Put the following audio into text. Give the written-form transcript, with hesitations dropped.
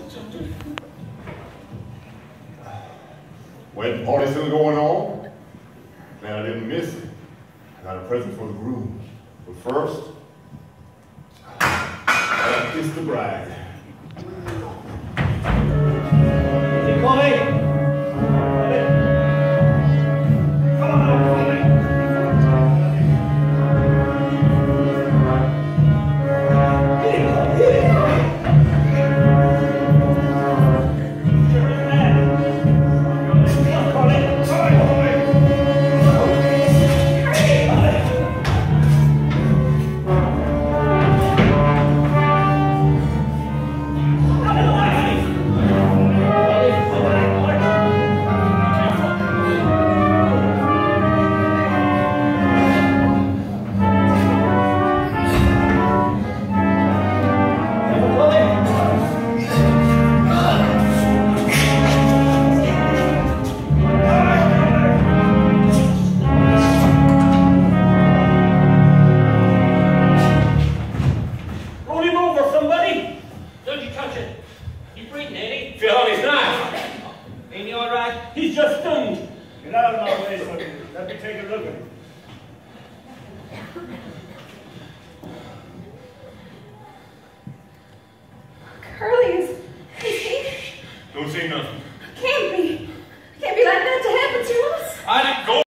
Wedding party still going on? Glad I didn't miss it. I got a present for the groom. But first, I gotta kiss the bride. Is he coming? Get out of my way, son. Let me take a look at him.